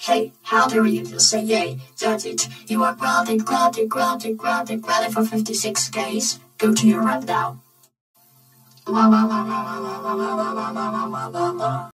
Hey, how dare you just say yay? That's it. You are grounded for 56 Ks. Go to your run now.